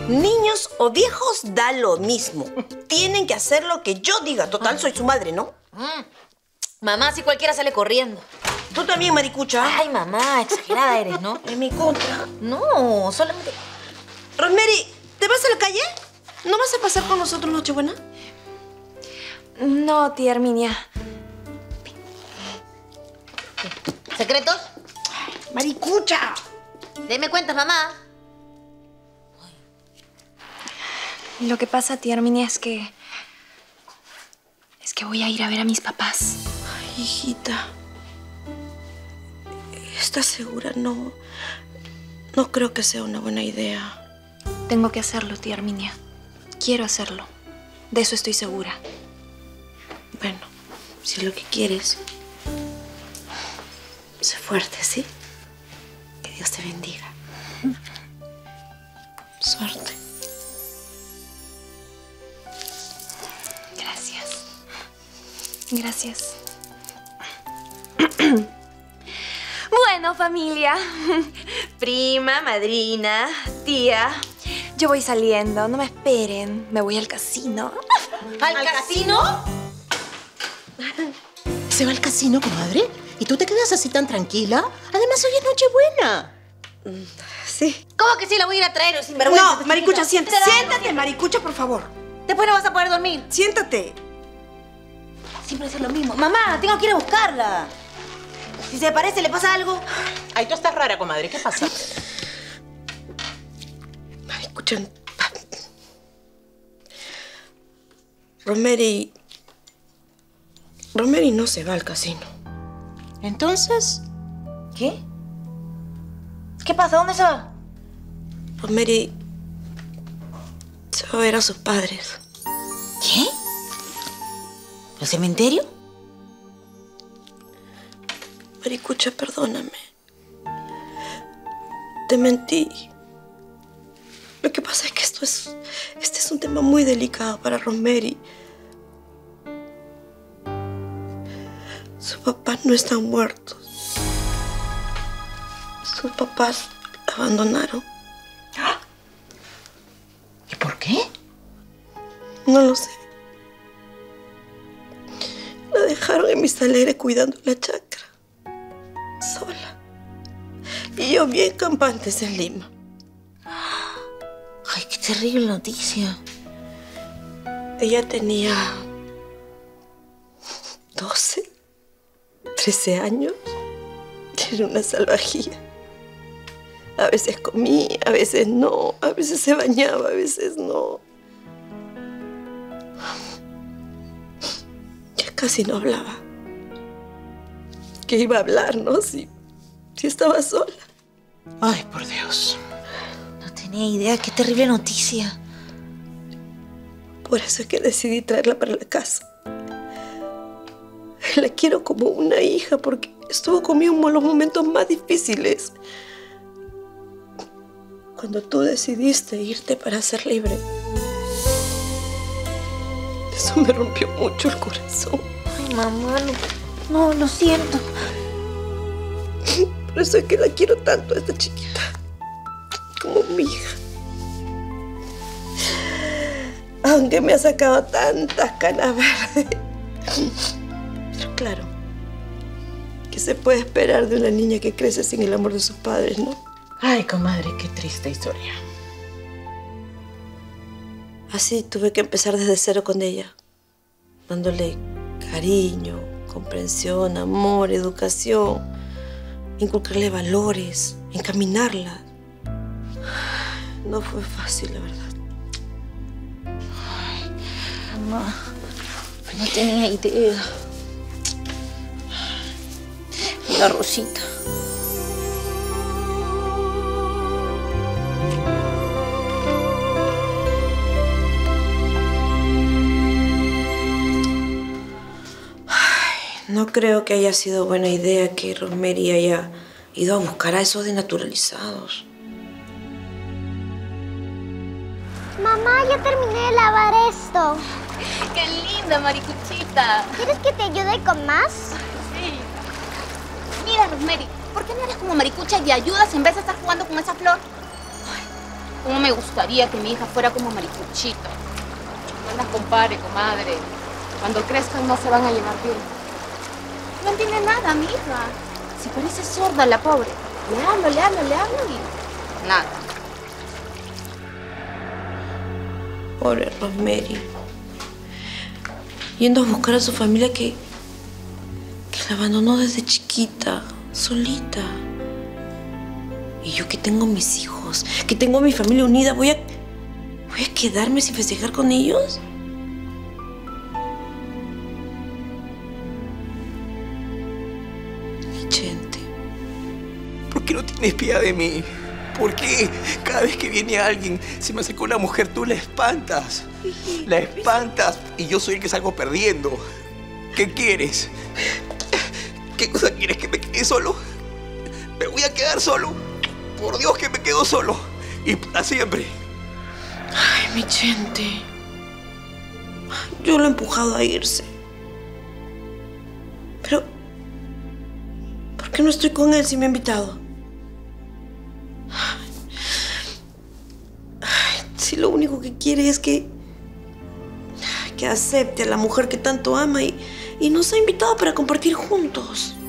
Niños o viejos da lo mismo. Tienen que hacer lo que yo diga. Total, soy su madre, ¿no? Mamá, si cualquiera sale corriendo. Tú también, maricucha. Ay, mamá, exagerada eres, ¿no? En mi contra. No, solamente... Rosemary, ¿te vas a la calle? ¿No vas a pasar con nosotros Nochebuena? No, tía Herminia. ¿Secretos? Maricucha. Deme cuentas, mamá. Lo que pasa, tía Herminia, es que voy a ir a ver a mis papás. Ay, hijita. ¿Estás segura? No creo que sea una buena idea. Tengo que hacerlo, tía Herminia. Quiero hacerlo. De eso estoy segura. Bueno, si es lo que quieres, sé fuerte, ¿sí? Que Dios te bendiga. Suerte. Gracias. Gracias. Bueno, familia. Prima, madrina, tía. Yo voy saliendo, no me esperen. Me voy al casino. ¿Al casino? ¿Se va al casino, comadre? ¿Y tú te quedas así tan tranquila? Además, hoy es Nochebuena. Sí. ¿Cómo que sí la voy a ir a traer, sinvergüenza? No, maricucha, siéntate. Siéntate, maricucha, por favor. Después no vas a poder dormir. Siéntate. Siempre es lo mismo. Mamá, tengo que ir a buscarla. Si se parece, ¿le pasa algo? Ay, tú estás rara, comadre. ¿Qué pasa? Maricucha. Rosemary no se va al casino. ¿Entonces? ¿Qué? ¿Qué pasa? ¿Dónde se va? Rosemary se va a ver a sus padres. ¿Qué? ¿Al cementerio? Maricucha, perdóname. Te mentí. Lo que pasa es que este es un tema muy delicado para Rosemary. Sus papás no están muertos. Sus papás la abandonaron. ¿Y por qué? No lo sé. La dejaron en Vista Alegre cuidando la chacra. Sola. Y yo bien campantes en Lima. Ay, qué terrible noticia. Ella tenía 12, 13 años. Era una salvajía. A veces comía, a veces no. A veces se bañaba, a veces no. Ya casi no hablaba. ¿Qué iba a hablar, no? Si estaba sola. Ay, por Dios. No tenía idea. Qué terrible noticia. Por eso es que decidí traerla para la casa. La quiero como una hija porque estuvo conmigo en los momentos más difíciles. Cuando tú decidiste irte para ser libre, eso me rompió mucho el corazón. Ay, mamá, no, lo siento. Por eso es que la quiero tanto a esta chiquita, como mi hija. Aunque me ha sacado tantas canas verdes. Pero claro, ¿qué se puede esperar de una niña que crece sin el amor de sus padres, no? Ay, comadre, qué triste historia. Así tuve que empezar desde cero con ella, dándole cariño, comprensión, amor, educación, inculcarle valores, encaminarla. No fue fácil, la verdad. Mamá, no tenía idea. La Rosita. No creo que haya sido buena idea que Rosemary haya ido a buscar a esos denaturalizados. Mamá, ya terminé de lavar esto. ¡Qué linda, maricuchita! ¿Quieres que te ayude con más? Sí. Mira, Rosemary, ¿por qué no eres como maricucha y ayudas en vez de estar jugando con esa flor? cómo me gustaría que mi hija fuera como Maricuchito. No las compare, comadre. Cuando crezcan no se van a llevar bien. No entiende nada, mi hija. Si parece sorda la pobre. Le hablo y... nada. Pobre Rosemary. Yendo a buscar a su familia que la abandonó desde chiquita, solita. Y yo que tengo mis hijos, que tengo a mi familia unida, ¿voy a quedarme sin festejar con ellos? Vicente. ¿Por qué no tienes piedad de mí? ¿Por qué cada vez que viene alguien se me acerca una mujer, tú la espantas? La espantas y yo soy el que salgo perdiendo. ¿Qué quieres? ¿Qué cosa quieres? ¿Que me quede solo? ¿Me voy a quedar solo? Por Dios que me quedo solo. Y para siempre. Ay, Vicente. Yo lo he empujado a irse. Pero... ¿por qué no estoy con él si me ha invitado? Ay, si lo único que quiere es que acepte a la mujer que tanto ama y nos ha invitado para compartir juntos.